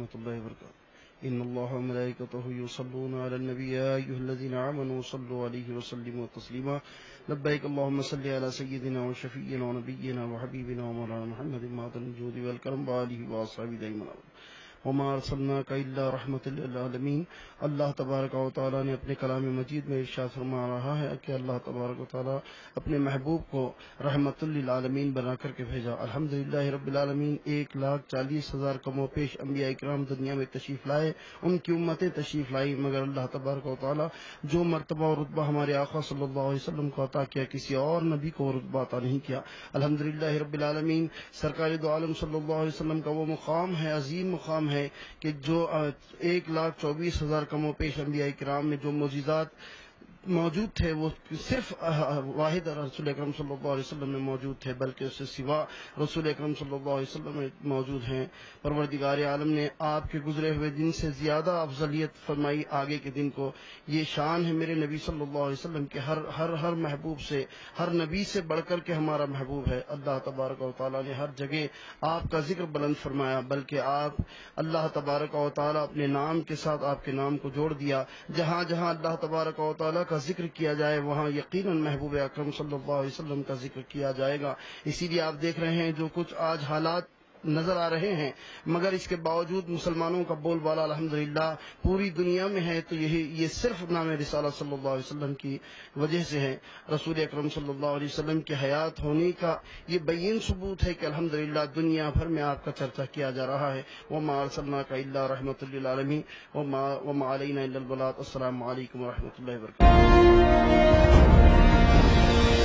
ورحمۃ اللہ وبرکاتہ. ان اللہ وملائکتہ یصلون علی النبی یا ایھا الذین آمنوا صلوا علیہ وسلموا تسلیما. لبیک اللہم صل علی سیدنا وشفیعنا ونبینا وحبیبنا ومولانا محمد معدن الجود والکرم وآلہ واصحابہ دائما وما ارسلناک الا رحمۃ للعالمین. اللہ تبارک و تعالیٰ نے اپنے کلام مجید میں ارشاد فرما رہا ہے کہ اللہ تبارک و تعالیٰ اپنے محبوب کو رحمت للعالمین بنا کر کے بھیجا. الحمدللہ رب العالمین. 1,40,000 کم و پیش انبیاء اکرام دنیا میں تشریف لائے, ان کی امتیں تشریف لائی, مگر اللہ تبارک و تعالیٰ جو مرتبہ اور رتبہ ہمارے آقا صلی اللہ علیہ وسلم کو عطا کیا کسی اور نبی کو رتبہ عطا نہیں کیا. الحمدللہ رب العالمین. سرکار دو عالم صلی اللہ علیہ وسلم کا وہ مقام ہے, عظیم مقام ہے, کہ جو 1,24,000 کم و پیش انبیاء کرام میں جو معجزات موجود تھے وہ صرف واحد رسول اکرم صلی اللہ علیہ وسلم میں موجود تھے, بلکہ اس سے سوا رسول اکرم صلی اللہ علیہ وسلم میں موجود ہیں. پروردگار عالم نے آپ کے گزرے ہوئے دن سے زیادہ افضلیت فرمائی آگے کے دن کو. یہ شان ہے میرے نبی صلی اللہ علیہ وسلم کے ہر محبوب سے, ہر نبی سے بڑھ کر کے ہمارا محبوب ہے. اللہ تبارک و تعالیٰ نے ہر جگہ آپ کا ذکر بلند فرمایا, بلکہ آپ اللہ تبارک و تعالیٰ اپنے نام کے ساتھ آپ کے نام کو جوڑ دیا. جہاں جہاں اللہ تبارک و تعالیٰ کا ذکر کیا جائے وہاں یقیناً محبوب اکرم صلی اللہ علیہ وسلم کا ذکر کیا جائے گا. اسی لیے آپ دیکھ رہے ہیں جو کچھ آج حالات نظر آ رہے ہیں, مگر اس کے باوجود مسلمانوں کا بول بالا الحمدللہ پوری دنیا میں ہے, تو یہ صرف نام رسالت صلی اللہ علیہ وسلم کی وجہ سے ہے. رسول اکرم صلی اللہ علیہ وسلم کی حیات ہونے کا یہ بین ثبوت ہے کہ الحمدللہ دنیا بھر میں آپ کا چرچا کیا جا رہا ہے. وما ارسلناک الا رحمۃ للعالمین وما علینا الا البلاغ. السلام علیکم ورحمۃ اللہ وبرکاتہ.